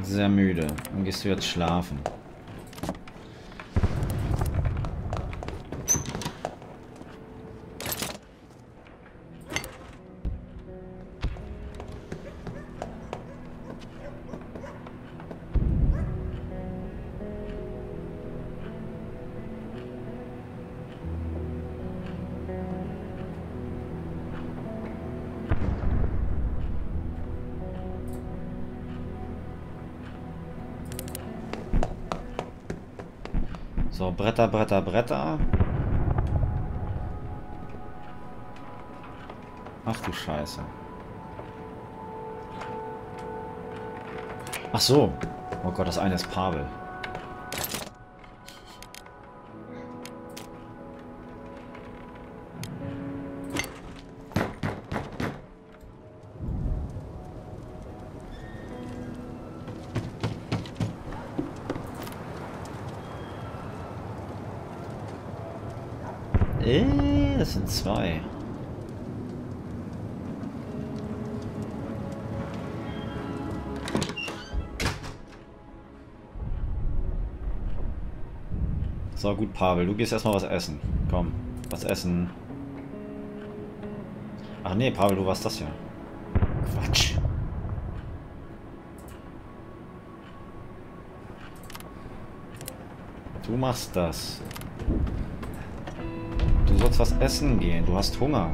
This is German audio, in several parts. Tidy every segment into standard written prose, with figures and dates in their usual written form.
Sehr müde. Dann gehst du jetzt schlafen. So, Bretter, Bretter, Bretter. Ach du Scheiße. Ach so. Oh Gott, das eine ist Pavel. Das sind zwei. So, gut, Pavel, du gehst erstmal was essen. Komm, was essen. Ach nee, Pavel, du warst das ja. Quatsch. Du machst das. Du sollst was essen gehen. Du hast Hunger.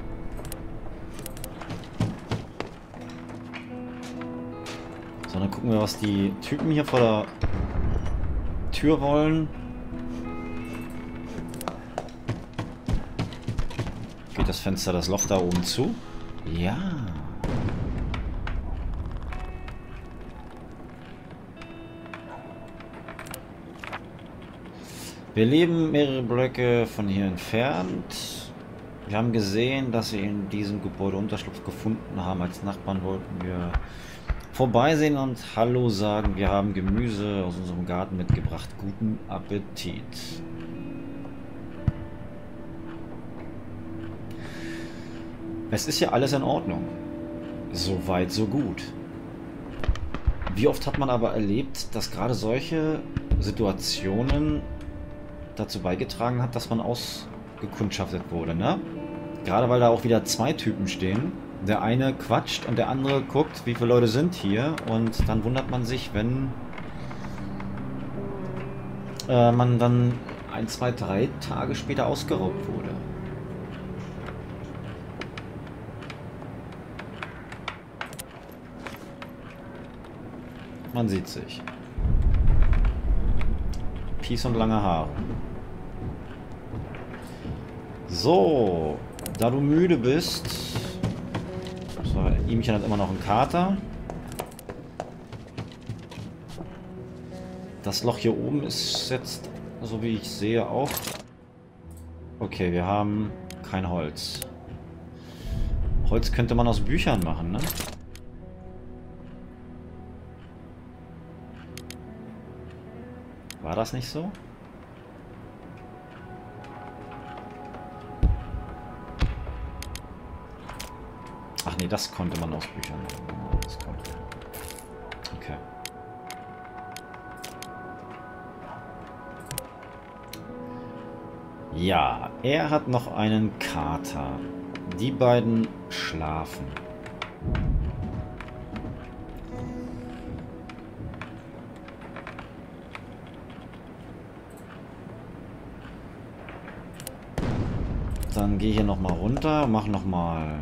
So, dann gucken wir, was die Typen hier vor der Tür wollen. Geht das Fenster, das Loch da oben zu? Ja. Wir leben mehrere Blöcke von hier entfernt. Wir haben gesehen, dass sie in diesem Gebäude Unterschlupf gefunden haben. Als Nachbarn wollten wir vorbeisehen und Hallo sagen. Wir haben Gemüse aus unserem Garten mitgebracht. Guten Appetit. Es ist ja alles in Ordnung. So weit, so gut. Wie oft hat man aber erlebt, dass gerade solche Situationen dazu beigetragen hat, dass man ausgekundschaftet wurde, ne? Gerade weil da auch wieder zwei Typen stehen. Der eine quatscht und der andere guckt, wie viele Leute sind hier, und dann wundert man sich, wenn man dann 1, 2, 3 Tage später ausgeraubt wurde. Man sieht sich. Peace und lange Haare. So, da du müde bist. So, Ihmchen hat immer noch einen Kater. Das Loch hier oben ist jetzt, so wie ich sehe, auch. Okay, wir haben kein Holz. Holz könnte man aus Büchern machen, ne? War das nicht so? Ach nee, das konnte man aus Büchern machen. Das konnte. Okay. Ja, er hat noch einen Kater. Die beiden schlafen. Dann gehe hier nochmal runter, mach nochmal.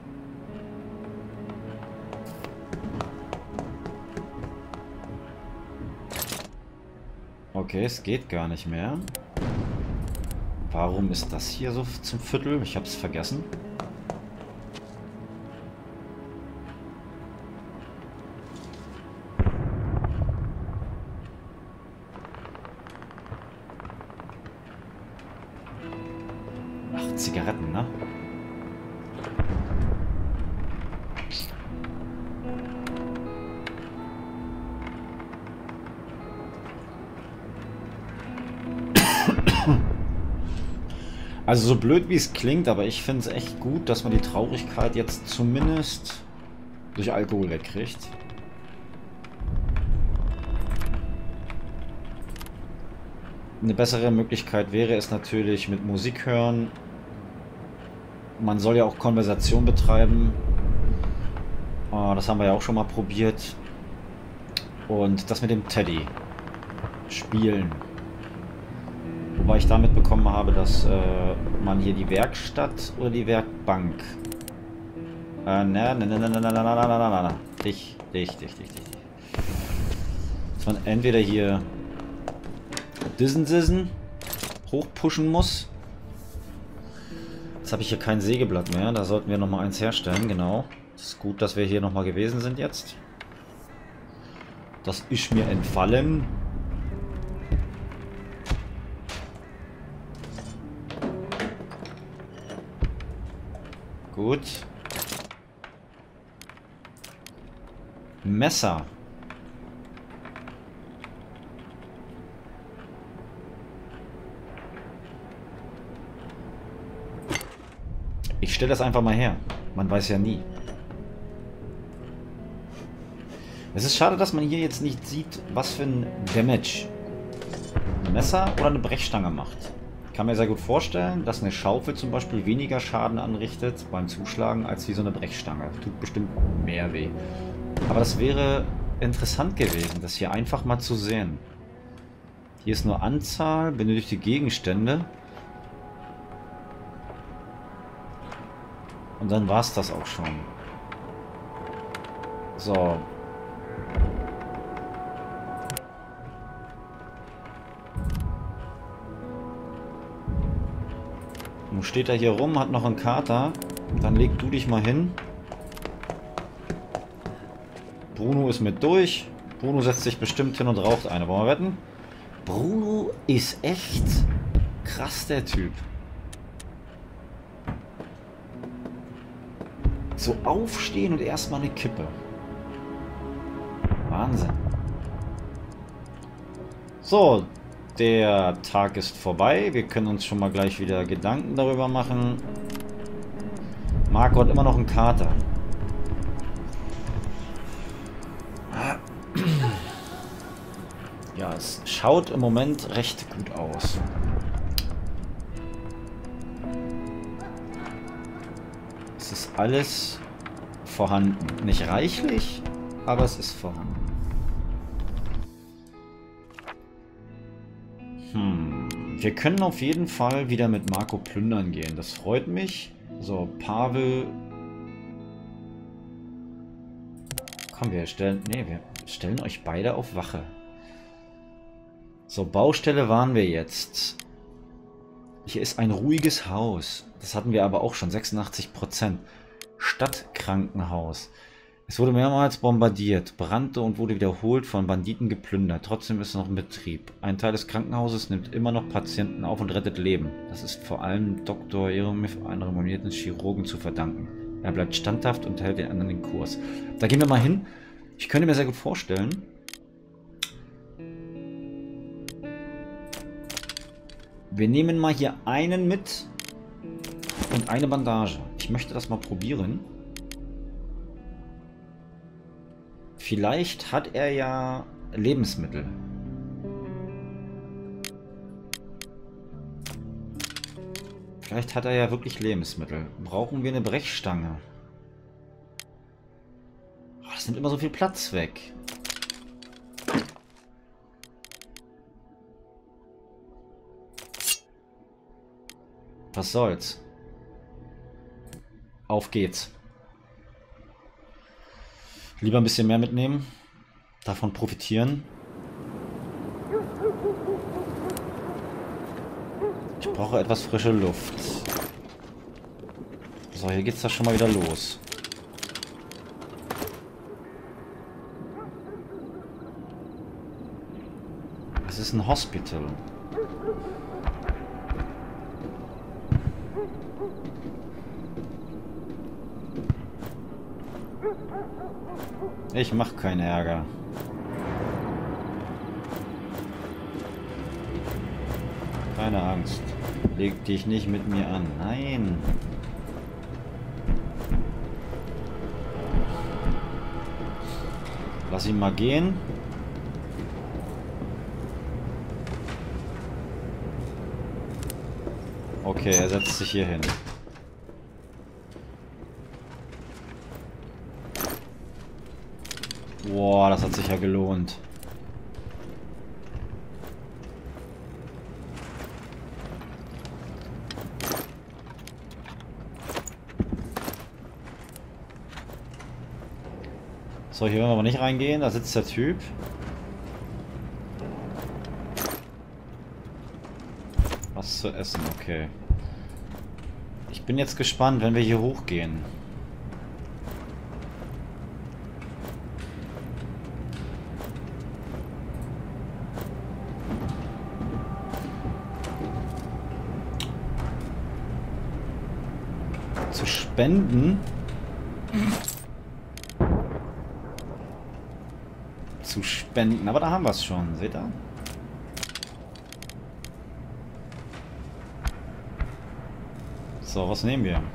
Okay, es geht gar nicht mehr. Warum ist das hier so zum Viertel? Ich habe es vergessen. Ach, Zigaretten, ne? Also so blöd wie es klingt, aber ich finde es echt gut, dass man die Traurigkeit jetzt zumindest durch Alkohol wegkriegt. Eine bessere Möglichkeit wäre es natürlich mit Musik hören. Man soll ja auch Konversation betreiben. Das haben wir ja auch schon mal probiert. Und das mit dem Teddy spielen. Wobei ich damit bekommen habe, dass man hier die Werkstatt oder die Werkbank. Dich. Dass man entweder hier Dissen hochpushen muss. Jetzt habe ich hier kein Sägeblatt mehr. Da sollten wir nochmal eins herstellen, genau. Es ist gut, dass wir hier nochmal gewesen sind jetzt. Das ist mir entfallen. Gut. Messer. Ich stelle das einfach mal her. Man weiß ja nie. Es ist schade, dass man hier jetzt nicht sieht, was für ein Damage ein Messer oder eine Brechstange macht. Ich kann mir sehr gut vorstellen, dass eine Schaufel zum Beispiel weniger Schaden anrichtet beim Zuschlagen als wie so eine Brechstange. Tut bestimmt mehr weh. Aber das wäre interessant gewesen, das hier einfach mal zu sehen. Hier ist nur Anzahl, benötigte Gegenstände. Und dann war es das auch schon. So. Nun steht er hier rum, hat noch einen Kater. Dann leg du dich mal hin. Bruno ist mit durch. Bruno setzt sich bestimmt hin und raucht eine. Wollen wir wetten? Bruno ist echt krass, der Typ. So aufstehen und erstmal eine Kippe. Wahnsinn. So, der Tag ist vorbei. Wir können uns schon mal gleich wieder Gedanken darüber machen. Marco hat immer noch einen Kater. Ja, es schaut im Moment recht gut aus. Es ist alles vorhanden. Nicht reichlich, aber es ist vorhanden. Wir können auf jeden Fall wieder mit Marco plündern gehen. Das freut mich. So, Pavel. Komm, wir stellen euch beide auf Wache. So, Baustelle waren wir jetzt. Hier ist ein ruhiges Haus. Das hatten wir aber auch schon. 86%. Stadtkrankenhaus. Es wurde mehrmals bombardiert, brannte und wurde wiederholt von Banditen geplündert. Trotzdem ist es noch in Betrieb. Ein Teil des Krankenhauses nimmt immer noch Patienten auf und rettet Leben. Das ist vor allem Dr. Jeromif, einem renommierten Chirurgen, zu verdanken. Er bleibt standhaft und hält den anderen den Kurs. Da gehen wir mal hin. Ich könnte mir sehr gut vorstellen, wir nehmen mal hier einen mit und eine Bandage. Ich möchte das mal probieren. Vielleicht hat er ja Lebensmittel. Vielleicht hat er ja wirklich Lebensmittel. Brauchen wir eine Brechstange? Oh, das nimmt immer so viel Platz weg. Was soll's? Auf geht's. Lieber ein bisschen mehr mitnehmen. Davon profitieren. Ich brauche etwas frische Luft. So, hier geht's da schon mal wieder los. Es ist ein Hospital. Ich mach keinen Ärger. Keine Angst. Leg dich nicht mit mir an. Nein. Lass ihn mal gehen. Okay, er setzt sich hier hin. Boah, das hat sich ja gelohnt. So, hier wollen wir aber nicht reingehen. Da sitzt der Typ. Was zu essen, okay. Ich bin jetzt gespannt, wenn wir hier hochgehen. Zu spenden. Zu spenden. Aber da haben wir es schon. Seht ihr? So, was nehmen wir?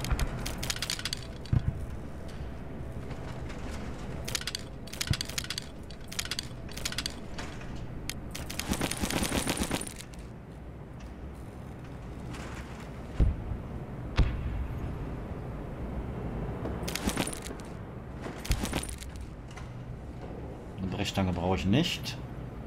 Eine Brechstange brauche ich nicht.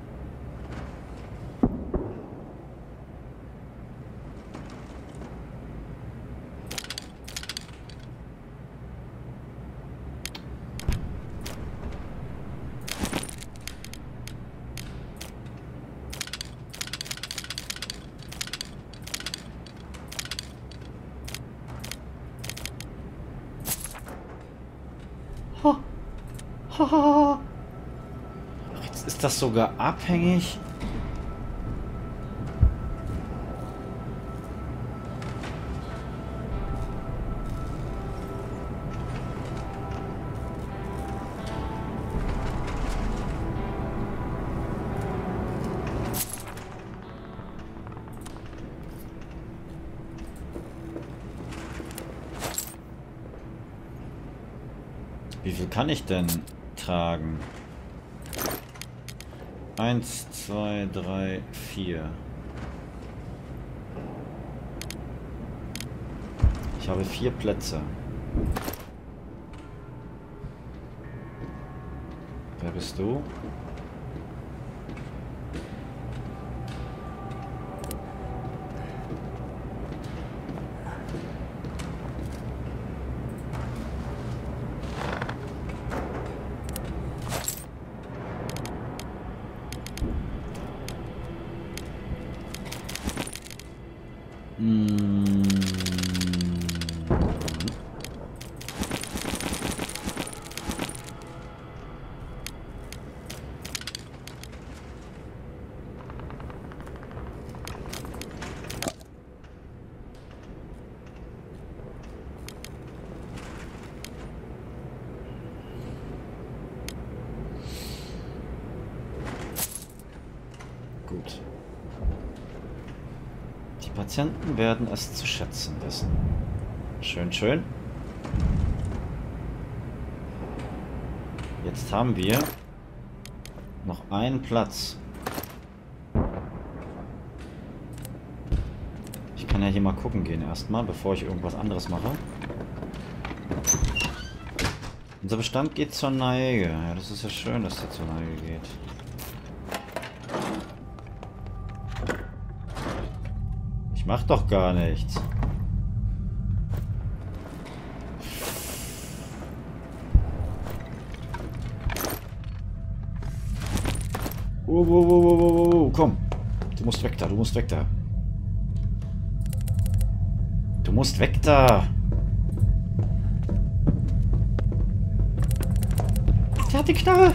Jetzt ist das sogar abhängig. Wie viel kann ich denn tragen? 1, 2, 3, 4. Ich habe 4 Plätze. Wer bist du? Gut. Die Patienten werden es zu schätzen wissen. Schön, schön. Jetzt haben wir noch einen Platz. Ich kann ja hier mal gucken gehen erstmal, bevor ich irgendwas anderes mache. Unser Bestand geht zur Neige. Ja, das ist ja schön, dass der zur Neige geht. Ich mach doch gar nichts. Komm. Du musst weg da, du musst weg da. Du musst weg da. Der hat die Knarre.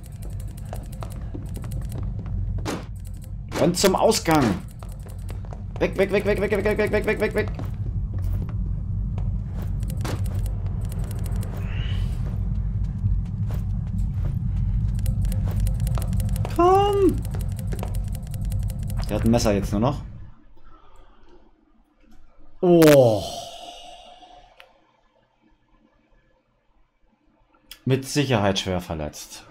Renn zum Ausgang. Weg, weg, weg, weg, weg, weg, weg, weg, weg, weg, weg, weg. Komm. Der hat ein Messer jetzt nur noch. Oh. Mit Sicherheit schwer verletzt.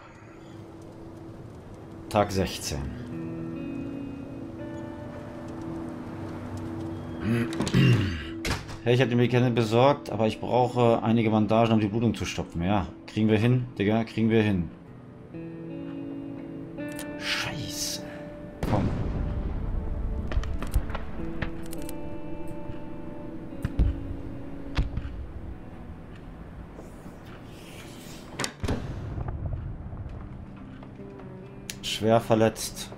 Tag 16. Hey, ich habe die Medikamente besorgt, aber ich brauche einige Bandagen, um die Blutung zu stopfen. Ja, kriegen wir hin, Digga, kriegen wir hin. Scheiße. Komm. Schwer verletzt.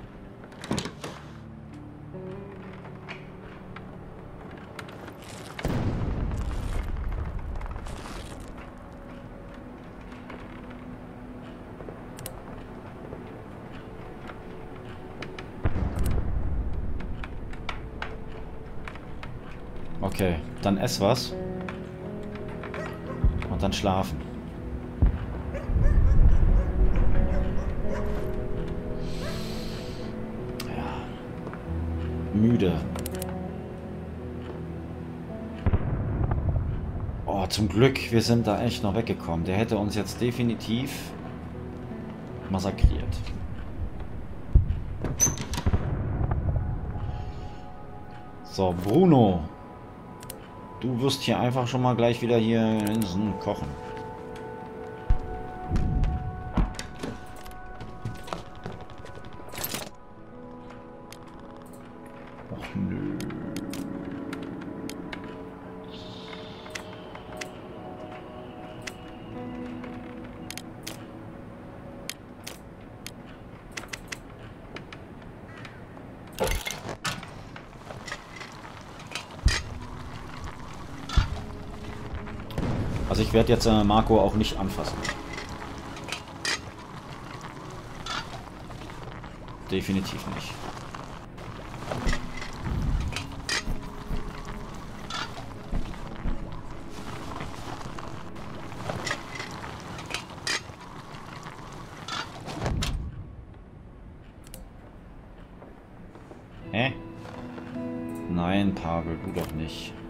Okay, dann ess was. Und dann schlafen. Ja. Müde. Oh, zum Glück, wir sind da echt noch weggekommen. Der hätte uns jetzt definitiv massakriert. So, Bruno. Du wirst hier einfach schon mal gleich wieder hier Linsen kochen. Och nö. Also ich werde jetzt Marco auch nicht anfassen. Definitiv nicht. Hä? Nein, Pavel, du doch nicht.